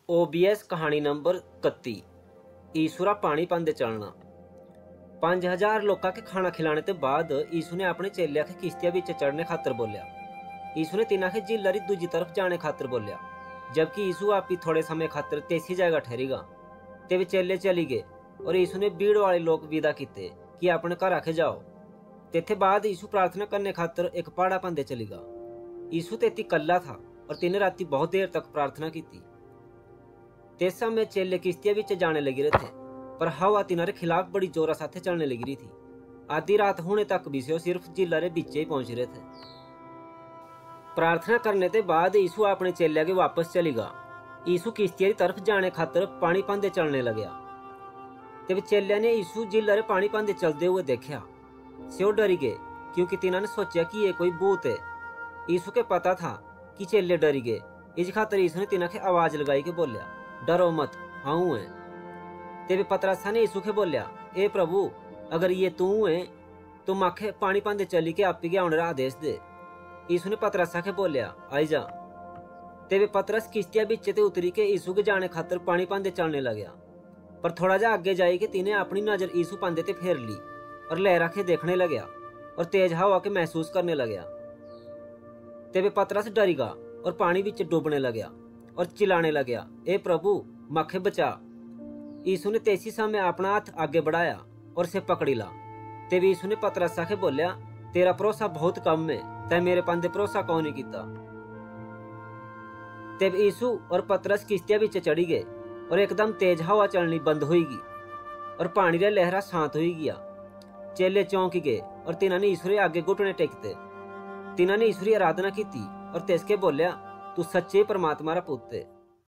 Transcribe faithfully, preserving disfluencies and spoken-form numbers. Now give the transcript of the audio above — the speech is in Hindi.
ओबीएस कहानी नंबर इकत्ती ईसुरा पानी पांदे चलना। पांच हजार लोगों के खाना खिलाने के बाद यीशु ने अपने चेलिया के किश्तिया विच चढ़ने खातर बोलिया। यीशु ने तिना के झील री दूजी तरफ जाने खातर बोलिया, जबकि यीशु आप ही थोड़े समय खातर तेसी जगह ठहरेगा। ते वे चेले चली गए और यीशु ने भीड़ वाले लोग विदा किते कि अपने घर आके जाओ। तेथे बाद यीशु प्रार्थना करने खातर एक पहाड़ा पांदे चलेगा। यीशु तेती कल्ला था और तीन राती बहुत देर तक प्रार्थना की। तेस समय चेले किश्तिया विच जाने लगी रहे थे, पर हवा तिनारे खिलाफ बड़ी जोरा साथे चलने लगी रही थी। आधी रात होने तक भी से सिर्फ झीला रे बीचे ही पहुंच रहे थे। प्रार्थना करने के बाद यीशु अपने चेलिया के वापस चलेगा। यीशु किश्तिया की तरफ जाने खातर पानी पांदे चलने लगे। तब चेलिया ने यीशु झीला रे पानी पांदे चलते हुए देखा। से डरी गए क्योंकि तिन्होंने सोचा कि ये कोई भूत है। यीशु के पता था कि चेले डरी गए, इस खातर यीशु ने तिन्हा के आवाज लगाई के बोलिया, डरो मत, हाऊ है। तेरे पतरसा ने यीशु के बोलिया, ए प्रभु, अगर ये तू है तो माखे पानी पांदे चली के आप ही आने का आदेश दे। यीशु ने पतरसा के बोलिया, आई जा। तेरे पतरस किश्तिया बिच ते उतरी के यीशु के जाने खातर पानी पांदे चलने लग्या। पर थोड़ा जा आगे जाई के तिने अपनी नजर यीशु पांदे ते फेर ली और लहरा के देखने लग्या और तेज हवा के महसूस करने लग्या। तेरे पतरस डरीगा और पानी बिच डूबने लग्या और चिल्लाने लग्या, ए प्रभु, माखे बचा। यीशु ने तेजी समय अपना हाथ आगे बढ़ाया और से पकड़ी ला। तेरे यीशु ने पतरसा के बोलिया, तेरा भरोसा बहुत कम है, तै मेरे पांदे भरोसा कौन नहीं कीता। तेरे यीशु और पतरस किश्तिया बिच चढ़ी गए और एकदम तेज हवा चलनी बंद होगी और पानी रे लहरा शांत हो गया। चेले चौंक गए और तिन्होंने यीशु रे आगे घुटने टेकते। तिन्होंने यीशु री आराधना की और तेसके बोलिया, तू सच्चे परमात्मा रा पुत्र है।